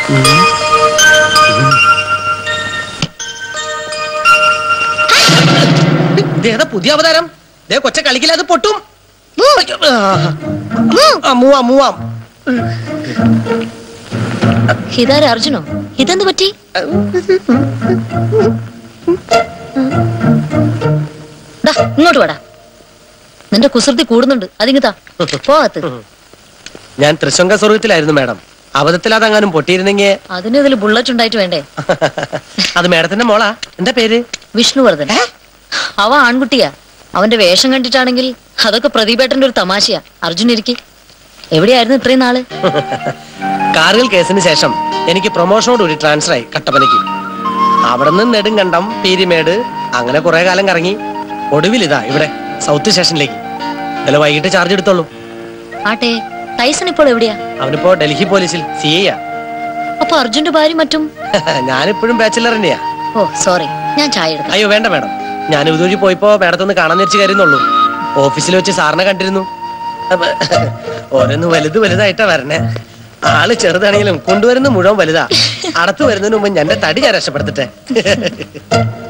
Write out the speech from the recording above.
ഇതേതാ പുതിയ അവതാരം? ദേ കൊച്ച കളിക്കില്ല, അത് പൊട്ടും. മൂവാം. ഇതാരാ അർജുനോ? ഇതെന്ത് പറ്റി? ഇങ്ങോട്ട് വാടാ. നിന്റെ കുസൃതി കൂടുന്നുണ്ട്. അതിങ്ങത്താ പോകത്ത്. ഞാൻ തൃശങ്ക സ്വർഗത്തിലായിരുന്നു മാഡം. അബദ്ധത്തിൽ അതങ്ങാനും പൊട്ടിയിരുന്നെങ്കിൽ. അതിന് ഇതിൽ ബുള്ളറ്റ് ഉണ്ടായിട്ട് വേണ്ടേ? അത് മാഡത്തിന്റെ മോളാ. എന്താ പേര്? വിഷ്ണുവർദ്ധൻ. അവ ആൺകുട്ടിയാ. അവന്റെ വേഷം കണ്ടിട്ടാണെങ്കിൽ അതൊക്കെ പ്രദീപേട്ടന്റെ ഒരു തമാശയാ. അർജുൻ ഇരിക്കി. എവിടെയായിരുന്നു ഇത്രയും നാള്? കാർഗിൽ കേസിന് ശേഷം എനിക്ക് പ്രൊമോഷനോടുകൂടി ട്രാൻസ്ഫർ ആയി കട്ടപ്പനയ്ക്ക്. അവിടെ നിന്ന് നെടുങ്കണ്ടം, പീരിമേട്, അങ്ങനെ കുറെ കാലം കറങ്ങി. ഒടുവിൽ ഇതാ ഇവിടെ സൗത്ത് സ്റ്റേഷനിലേക്ക്. ഇന്നലെ വൈകിട്ട് ചാർജ് എടുത്തോളൂ. ആട്ടെ, ടൈസൺ ഇപ്പോൾ എവിടെയാ? അവനിപ്പോ ഡൽഹി പോലീസിൽ CI. അപ്പൊ അർജുന്റെ ഭാര്യ മറ്റും? ഞാനിപ്പോഴും ബാച്ചിലർ തന്നെയാ. ഓ സോറി, ഞാൻ ചായ എടുക്കാം. അയ്യോ വേണ്ട മാഡം, ഞാൻ ഇതുവഴി പോയപ്പോ മാഡത്തൊന്ന് കാണാൻ വെച്ച് കയറിയുന്നുള്ളൂ. ഓഫീസിൽ വെച്ച് സാറിനെ കണ്ടിരുന്നു. ഓരോന്ന് വലുതായിട്ടാ വരണേ. ആള് ചെറുതാണെങ്കിലും കൊണ്ടുവരുന്ന മുഴുവൻ വലുതാ. അടുത്ത് വരുന്നതിന് മുമ്പ് എന്റെ തടി ഞാൻ രക്ഷപ്പെടുത്തട്ടെ.